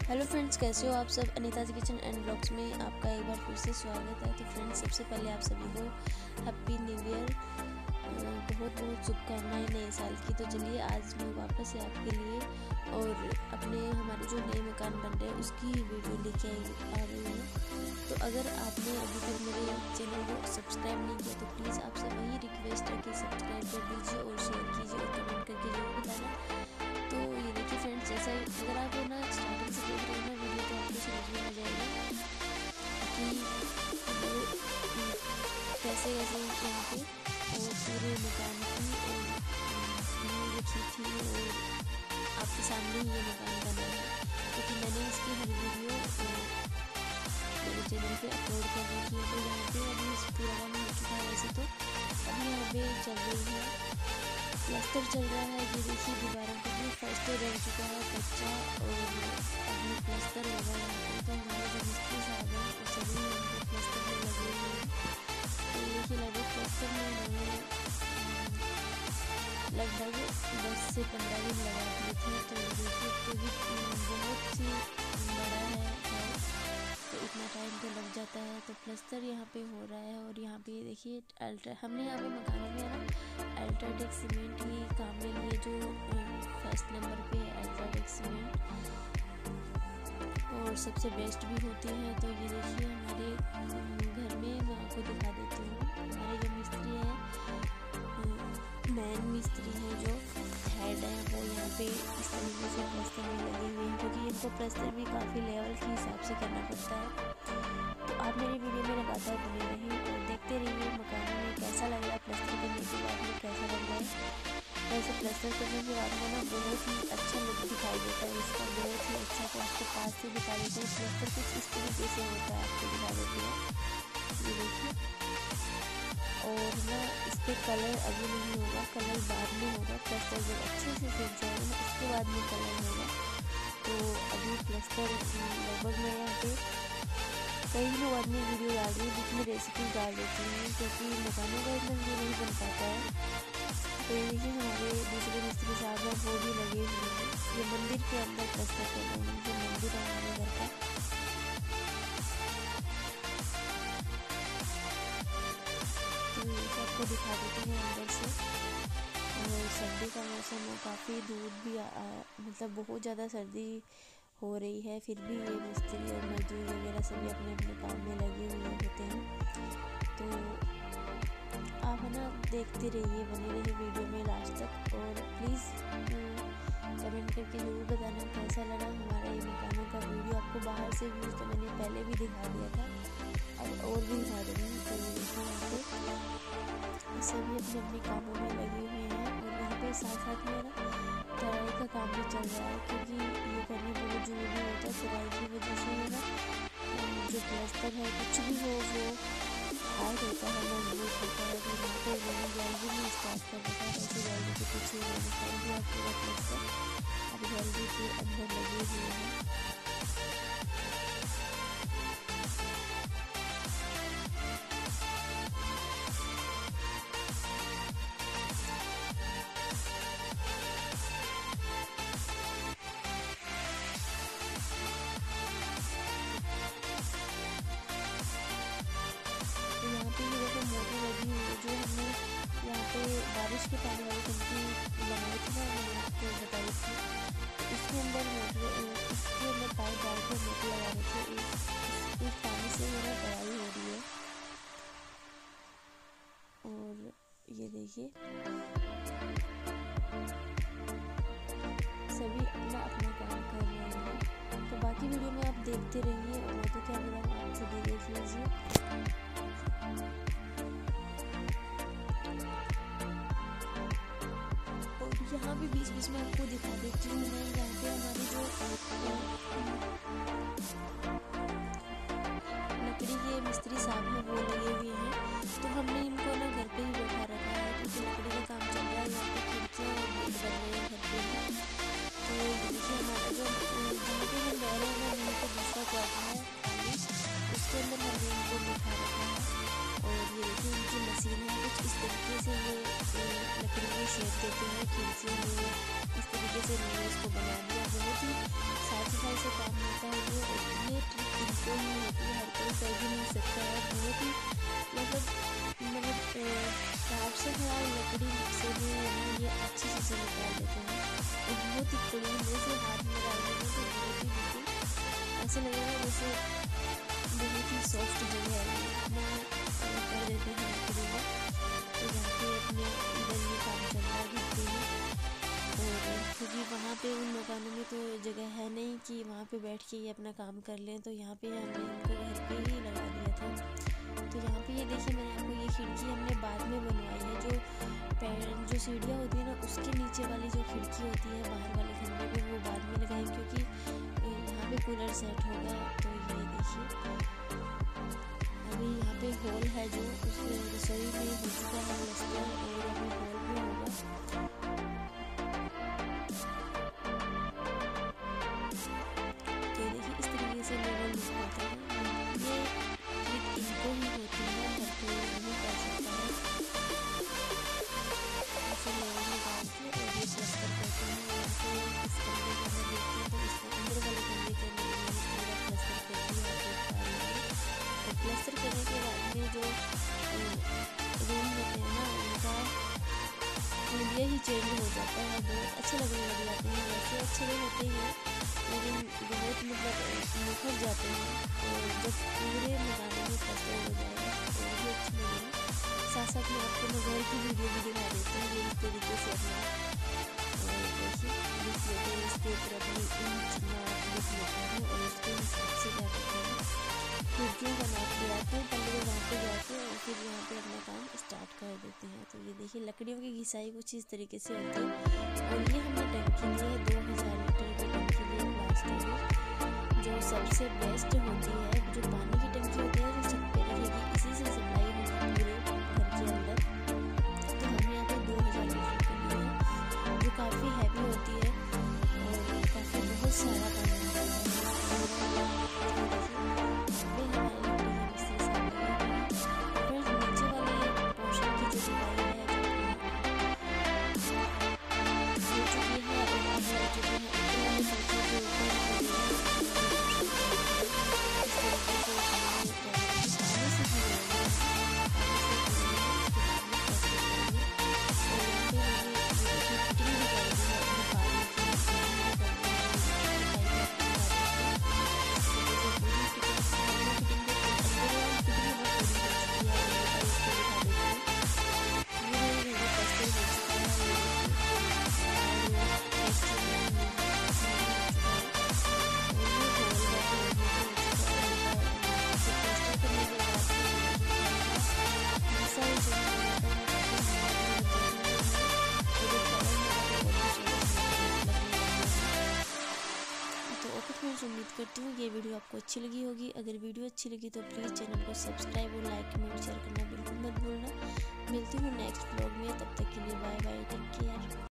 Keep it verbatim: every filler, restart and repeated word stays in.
Hello friends, कैसे हो आप सब। अनीताज किचन एंड ब्लॉग्स में आपका एक बार फिर से स्वागत है। तो फ्रेंड्स, सबसे पहले आप सभी को हैप्पी न्यू ईयर, बहुत बहुत शुभकामनाएं नए साल की। तो चलिए आज मैं वापस से आपके लिए और अपने हमारे जो नए मकान बन रहे हैं उसकी वीडियो लेके आ रही हूँ। तो अगर आपने अभी तक मेरे चैनल को सब्सक्राइब नहीं किया तो प्लीज़ आपसे वही रिक्वेस्ट है कि सब्सक्राइब कर दीजिए और शेयर कीजिए और कमेंट करके जरूर बताना। तो ये देखिए फ्रेंड्स, जैसा अगर आप ना स्टार्टिंग से देख रहे हो ना वीडियो तो आपको समझ में आ जाएगा कि वो कैसे कैसे यहाँ पे और पूरे मकान की और नींव रखी थी और आपके सामने ही ये मकान बना है। क्योंकि तो मैंने इसकी हर वीडियो मेरे चैनल पे अपलोड कर रखी है। तो यहाँ पे अभी इस पूरा काम हो चुका है। वैसे तो अभी यहाँ पे चल रही है, प्लास्टर चल रहा है। ये देखिए दीवारों पर भी फर्स्ट रह चुका है कच्चा और अभी प्लास्टर होगा यहाँ पे। तो हमारे जो मिस्त्री साहब हैं वो सभी यहाँ पे प्लास्टर में लगे हुए हैं। तो ये देखिए लगभग प्लास्टर में उन्होंने लगभग दस से पंद्रह दिन लगा दिए थे। तो ये देखिए तो भी बहुत सी बड़ा है तो इतना टाइम तो लग जाता है। तो प्लास्टर यहाँ पे हो रहा है और यहाँ पे देखिए अल्ट्रा हमने यहाँ पे मकानों में है ना अल्ट्राटेक सीमेंट ही काम में लिए, जो फर्स्ट नंबर पे है अल्ट्राटेक सीमेंट और सबसे बेस्ट भी होती है। तो ये देखिए हमारे घर में मैं आपको दिखा देती हूँ। हमारे जो मिस्त्री हैं, मेन मिस्त्री हैं जो हेड है, वो यहाँ पे इस तरीके से प्लास्टर में लगे हुए हैं क्योंकि इनको प्लास्टर भी काफ़ी लेवल के हिसाब से करना पड़ता है। तो आप मेरी वीडियो में लगातार बने रहें और देखते रहिए मकान में कैसा लग रहा है प्लास्टर करने के बाद में कैसा लग रहा है। वैसे प्लास्टर करने के बाद में ना बहुत ही अच्छा लुक दिखाई देता है इसका, बहुत ही अच्छा। तो आपको पास से दिखा देते हैं प्लास्टर कुछ इस तरीके से होता है, आपको दिखा देते हैं ये देखिए। और ना इस पर कलर अभी नहीं होगा, कलर बाद में होगा। प्लास्टर जब अच्छे से सूख जाएगा ना उसके बाद में कलर होगा। तो अभी प्लास्टर लगभग मैं यहाँ पे कई लोग अपनी वीडियो डाल रही है बीच में रेसिपी डाल देती हैं क्योंकि मकानों का इतना वीडियो नहीं बन पाता है। तो ये देखिए हमारे दूसरे मिस्त्री साहब हैं वो भी लगे हुए हैं। ये मंदिर के अंदर प्लास्टर कर रहे हैं, जो मंदिर है हमारे घर का। तो ये आपको दिखा देते हैं अंदर से। और सर्दी का मौसम है, काफ़ी धूप भी आ, मतलब बहुत ज़्यादा सर्दी हो रही है, फिर भी ये मिस्त्री और मजदूर वगैरह सभी अपने अपने काम में लगे हुए होते हैं। तो आप है ना देखते रहिए, बने रहिए वीडियो में लास्ट तक और प्लीज़ कमेंट करके ज़रूर बताना कैसा लगा हमारा ये मकानों का वीडियो। आपको बाहर से व्यूज़ तो मैंने पहले भी दिखा दिया था, अब और भी दिखा दूँगी। तो ये देखिए यहाँ पे सभी अपने अपने कामों में लगे हुए हैं और यहाँ पे साथ साथ में ना तराई का काम भी चल रहा है क्योंकि ये करना बहुत ज़रूरी होता है। तराई की वजह से है ना जो प्लास्टर है कुछ भी हो वो हार्ड होता है, मजबूत होता है। तो यहाँ पे मैंने गैलरी में स्टार्ट कर रखा है। ऐसे गैलरी के पीछे मैंने कर दिया पूरा प्लास्टर, अब गैलरी के अंदर लगे हुए हैं। मोटर लगी हुई है जो हमने यहाँ पे बारिश के पानी वाली टंकी लगाई थी ना, मैंने आपको बताई थी। इसके अंदर मोटर इसके अंदर पाइप डाल कर मोटर लगा रहे थे। इस, इस पानी से मेरा तराई हो रही है। और ये देखिए सभी अपना अपना काम कर रहे हैं। तो बाकी वीडियो में आप देखते रहिए और तो क्या बताऊँ आपसे, भी देख लीजिए। यहाँ पे बीच बीच में आपको दिखा देती हूँ मैं, यहाँ पे हमारी जो लकड़ी के मिस्त्री साहब हैं वो लगे हुए हैं। तो हमने इनको ना घर पे ही बैठा रखा है क्योंकि लकड़ी का काम चल रहा है। यहाँ पे खिड़कियाँ और गेट बन रहे हैं घर पे। तो देखिए हमारा जो जहाँ पे हम रह रहे हैं वहीं पे दूसरा क्वार्टर है खाली, उसके अंदर हमने इनको बिठा रखा है। और ये देखिए इनकी मशीन है, कुछ इस तरीके से ये लकड़ी में शेप देते हैं खिड़की में, इस तरीके से मैंने इसको बना दिया। बहुत ही साफ सफाई से काम होता सबसे ख़राब लकड़ी से भी ये अच्छी चीज़ें निकाल लेते हैं। और बहुत ही कड़ी जैसे हाथ में डालेंगे तो बहुत ही बिल्कुल ऐसे लगेगा जैसे बहुत ही सॉफ्ट जगह है। अपना कर देते हैं लकड़ी में, तो यहाँ पे अपने इधर ये काम चल रहा है घर पे ही। और क्योंकि वहाँ पे उन मकानों में तो जगह है नहीं कि वहाँ पे बैठ के ये अपना काम कर लें, तो यहाँ पे हमने इनको घर पे ही लगा दिया था। तो यहाँ पे ये देखिए मैंने आपको ये खिड़की हमने बाद में बनवाई है। जो पैर जो सीढ़ियाँ होती है ना उसके नीचे वाली जो खिड़की होती है बाहर वाले खंभे पे, वो बाद में लगाएंगे क्योंकि यहाँ पे कूलर सेट होगा। तो ये देखिए अभी यहाँ पे हॉल है जो उस रसोई में हो चुका है प्लास्टर, और अभी हॉल भी होगा। तो देखिए इस तरीके से लेवल लुक होता है। ये ट्रिक इनको ही होती है, हर कोई नहीं कर सकता है। ऐसे लेवल में डाल के और ये प्लास्टर करते हैं। यहाँ पे इस कमरे में हम देखते हैं तो इसका अंदर वाले कमरे के अंदर पूरा प्लास्टर कर दिया है। और प्लास्टर करने के बाद में जो रूम होते हैं ना उनका एरिया ही चेंज हो जाता है, बहुत अच्छे लगने लग जाते हैं। वैसे अच्छे नहीं होते हैं लेकिन बहुत मतलब निखर जाते हैं। और जब पूरे मकान में प्लास्टर हो जाएगा तो भी अच्छे लगेगा। साथ साथ में आपको मैं घर की वीडियो भी दिखा देते हैं ये इस तरीके से अपना देखिए लिख लेते हैं। इसके ऊपर अपनी इंच नाप लिख लेते हैं और उसके हिसाब से क्या करते हैं खिड़कियों का नाप लगाते हैं पहले वहाँ पे जाके और फिर यहाँ पे अपना काम स्टार्ट कर देते हैं। तो ये देखिए लकड़ियों की घिसाई कुछ इस तरीके से होती है। और ये हमने टंकी ली है दो हज़ार लीटर की टंकी ली है प्लास्टिक जो सबसे बेस्ट होती है। जो पानी की टंकी होती है जो छत पे रहेगी, इसी से सप्लाई होगी पूरे घर के अंदर। तो हमने यहाँ पे दो हज़ार लीटर की ली है जो काफ़ी हैवी होती है और काफ़ी बहुत सारा पानी होता है। उम्मीद करती हूँ ये वीडियो आपको अच्छी लगी होगी। अगर वीडियो अच्छी लगी तो प्लीज़ चैनल को सब्सक्राइब और लाइक कमेंट शेयर करना बिल्कुल मत भूलना। मिलती हूँ नेक्स्ट व्लॉग में, तब तक के लिए बाय बाय, टेक केयर।